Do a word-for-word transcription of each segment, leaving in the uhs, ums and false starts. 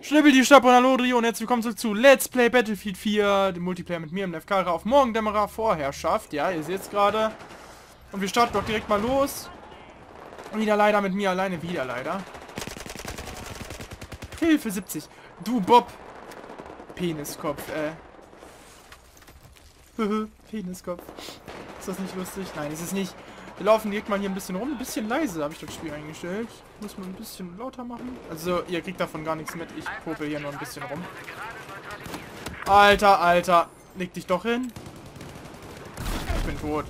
Schnibbel die Stab und Hallo und herzlich willkommen zurück zu Let's Play Battlefield vier, dem Multiplayer mit mir im Nefkara auf Morgendämmerer Vorherrschaft. Ja, ihr seht es gerade. Und wir starten doch direkt mal los. Wieder leider mit mir alleine, wieder leider. Hilfe siebzig. Du Bob. Peniskopf, äh. Peniskopf. Ist das nicht lustig? Nein, ist es nicht. Wir laufen direkt mal hier ein bisschen rum. Ein bisschen leise habe ich das Spiel eingestellt. Muss man ein bisschen lauter machen. Also, ihr kriegt davon gar nichts mit. Ich popel hier nur ein bisschen rum. Alter, Alter. Leg dich doch hin. Ich bin tot.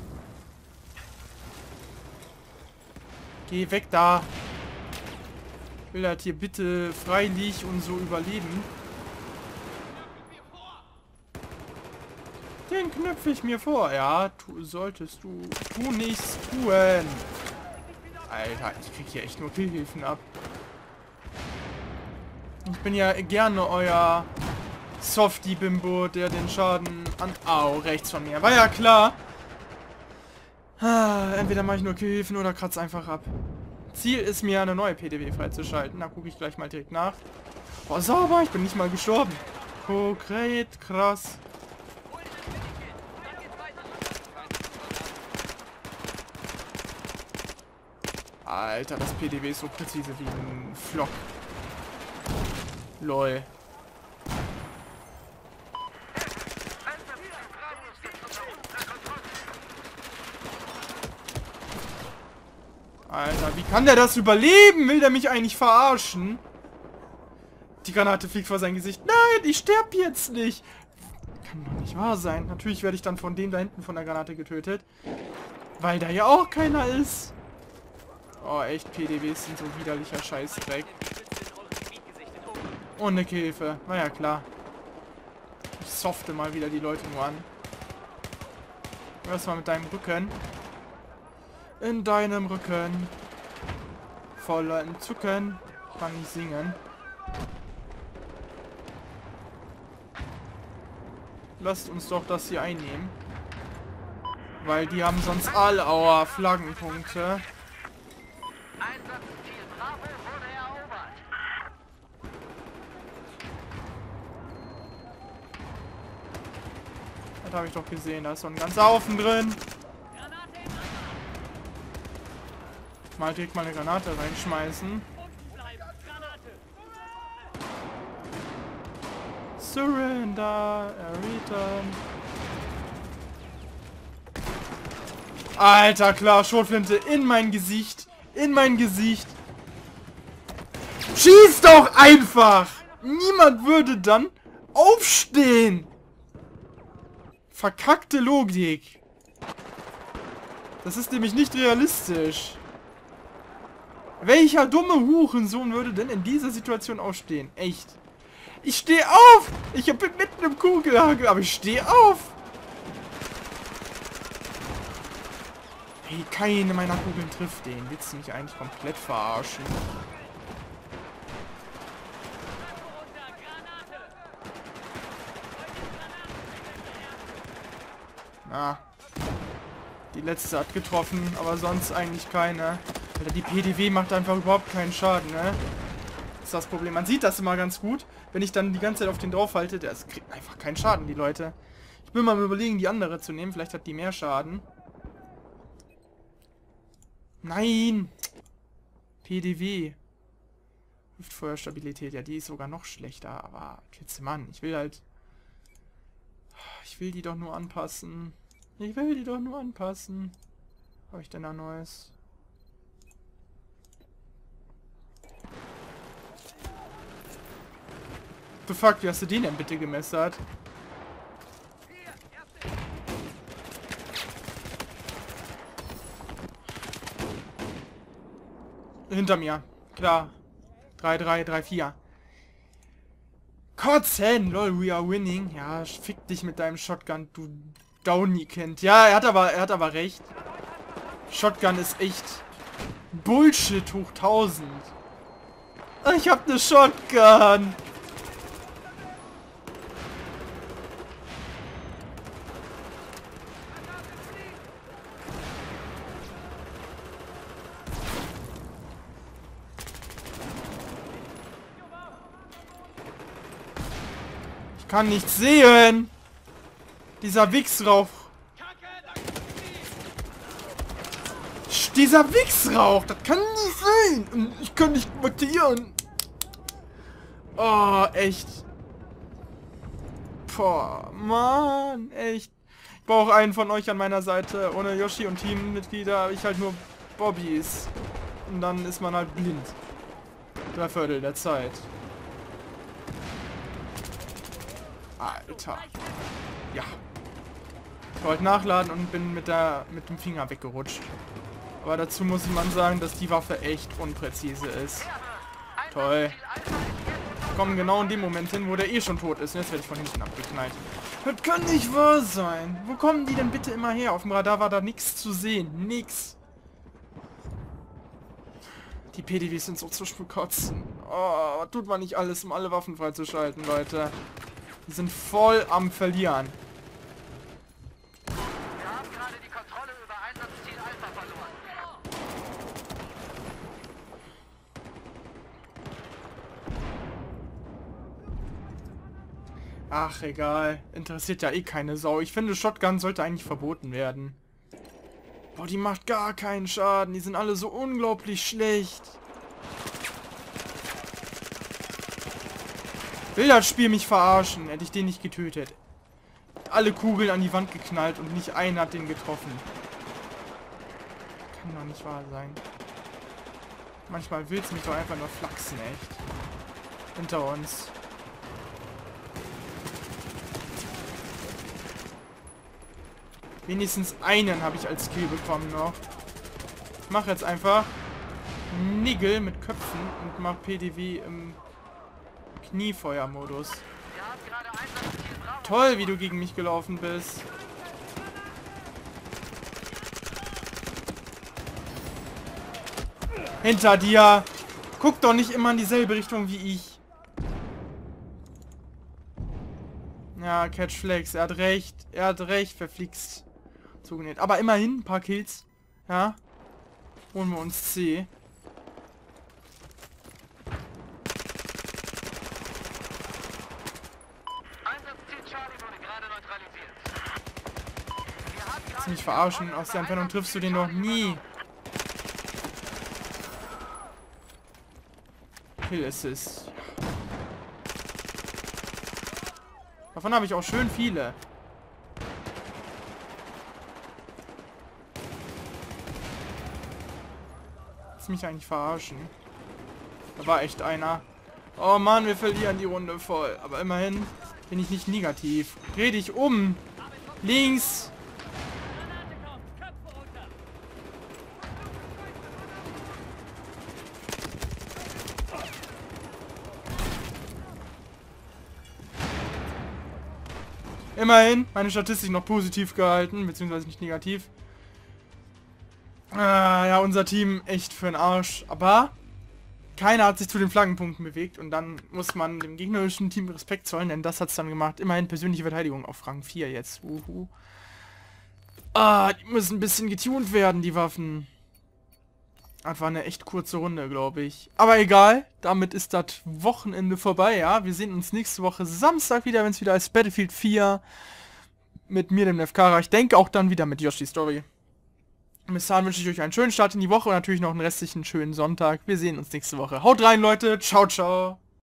Geh weg da. Ich will halt hier bitte freilich und so überleben. Den knöpfe ich mir vor. Ja, tu, solltest du. Tu nichts tun. Alter, ich krieg hier echt nur Killhilfen ab. Ich bin ja gerne euer Softie-Bimbo, der den Schaden an... Au, rechts von mir. War ja klar. Ah, entweder mache ich nur Killhilfen oder kratze einfach ab. Ziel ist mir, eine neue P D W freizuschalten. Da gucke ich gleich mal direkt nach. Boah, sauber, ich bin nicht mal gestorben. Konkret, krass. Alter, das P D W ist so präzise wie ein Flock. Lol. Alter, wie kann der das überleben? Will der mich eigentlich verarschen? Die Granate fliegt vor sein Gesicht. Nein, ich sterb jetzt nicht. Kann doch nicht wahr sein. Natürlich werde ich dann von dem da hinten von der Granate getötet. Weil da ja auch keiner ist. Oh, echt, P D Ws sind so widerlicher Scheißdreck. Ohne Hilfe. War ja klar. Ich softe mal wieder die Leute nur an. Was mal mit deinem Rücken? In deinem Rücken. Voller Entzücken. Kann ich singen. Lasst uns doch das hier einnehmen. Weil die haben sonst all our Flaggenpunkte. Das habe ich doch gesehen. Da ist so ein ganzer Haufen drin. Mal direkt mal eine Granate reinschmeißen. Surrender, return. Alter, klar, Schrotflinte in mein Gesicht. In mein Gesicht. Schieß doch einfach! Niemand würde dann aufstehen. Verkackte Logik. Das ist nämlich nicht realistisch. Welcher dumme Hurensohn würde denn in dieser Situation aufstehen? Echt. Ich stehe auf! Ich bin mitten im Kugelhagel, aber ich stehe auf! Hey, keine meiner Kugeln trifft den. Willst du mich eigentlich komplett verarschen? Na. Die letzte hat getroffen, aber sonst eigentlich keine. Alter, die P D W macht einfach überhaupt keinen Schaden, ne? Das ist das Problem. Man sieht das immer ganz gut. Wenn ich dann die ganze Zeit auf den drauf halte, der kriegt einfach keinen Schaden, die Leute. Ich will mal überlegen, die andere zu nehmen. Vielleicht hat die mehr Schaden. Nein! P D W. Luftfeuerstabilität, ja, die ist sogar noch schlechter. Aber, jetzt Mann, ich will halt... Ich will die doch nur anpassen. Ich will die doch nur anpassen. Was habe ich denn da Neues? The fuck, wie hast du den denn bitte gemessert? Hinter mir. Klar. drei, drei, drei, vier. Kotzen! Lol, we are winning. Ja, fick dich mit deinem Shotgun, du Downy-Kind. Ja, er hat aber, er hat aber recht. Shotgun ist echt Bullshit hoch tausend. Ich hab ne Shotgun. Kann nichts sehen. Dieser Wichsrauch. Dieser Wichsrauch. Das kann nicht sein. Und ich kann nicht markieren. Oh, echt. Boah, Mann, echt. Ich brauche einen von euch an meiner Seite. Ohne Yoshi und Teammitglieder habe ich halt nur Bobbys. Und dann ist man halt blind. Drei Viertel der Zeit. Alter. Ja. Ich wollte nachladen und bin mit der mit dem Finger weggerutscht. Aber dazu muss man sagen, dass die Waffe echt unpräzise ist. Toll. Kommen genau in dem Moment hin, wo der eh schon tot ist. Und jetzt werde ich von hinten abgeknallt. Das kann nicht wahr sein. Wo kommen die denn bitte immer her? Auf dem Radar war da nichts zu sehen. Nix. Die P D Ws sind so zu kotzen. Oh, tut man nicht alles, um alle Waffen freizuschalten, Leute. Die sind voll am Verlieren. Wir haben gerade die Kontrolle über Einsatzziel Alpha verloren. Ach, egal. Interessiert ja eh keine Sau. Ich finde, Shotgun sollte eigentlich verboten werden. Boah, die macht gar keinen Schaden. Die sind alle so unglaublich schlecht. Will das Spiel mich verarschen? Hätte ich den nicht getötet. Alle Kugeln an die Wand geknallt und nicht einer hat den getroffen. Kann doch nicht wahr sein. Manchmal will es mich doch einfach nur flachsen, echt. Hinter uns. Wenigstens einen habe ich als Kill bekommen noch. Ich mache jetzt einfach Nigel mit Köpfen und mache P D W im Kniefeuermodus. Toll, wie du gegen mich gelaufen bist. Hinter dir. Guck doch nicht immer in dieselbe Richtung wie ich. Ja, Catch Flex, er hat recht. Er hat recht, verflixt. Zugenäht. Aber immerhin ein paar Kills. Ja. Holen wir uns C. Kannst du mich verarschen? Aus der Entfernung triffst du den noch nie. Kill Assist. Davon habe ich auch schön viele. Mich eigentlich verarschen. Da war echt einer. Oh Mann, wir verlieren die Runde voll. Aber immerhin bin ich nicht negativ. Dreh dich um. Links. Immerhin meine Statistik noch positiv gehalten, beziehungsweise nicht negativ. Ah, ja, unser Team echt für den Arsch. Aber keiner hat sich zu den Flaggenpunkten bewegt. Und dann muss man dem gegnerischen Team Respekt zollen, denn das hat es dann gemacht. Immerhin persönliche Verteidigung auf Rang vier jetzt. Uhu. Ah, die müssen ein bisschen getuned werden, die Waffen. Das war eine echt kurze Runde, glaube ich. Aber egal, damit ist das Wochenende vorbei, ja. Wir sehen uns nächste Woche Samstag wieder, wenn es wieder ist. Battlefield vier mit mir, dem Nefkara. Ich denke auch dann wieder mit Yoshi Story. Bis dahin wünsche ich euch einen schönen Start in die Woche und natürlich noch einen restlichen schönen Sonntag. Wir sehen uns nächste Woche. Haut rein, Leute. Ciao, ciao.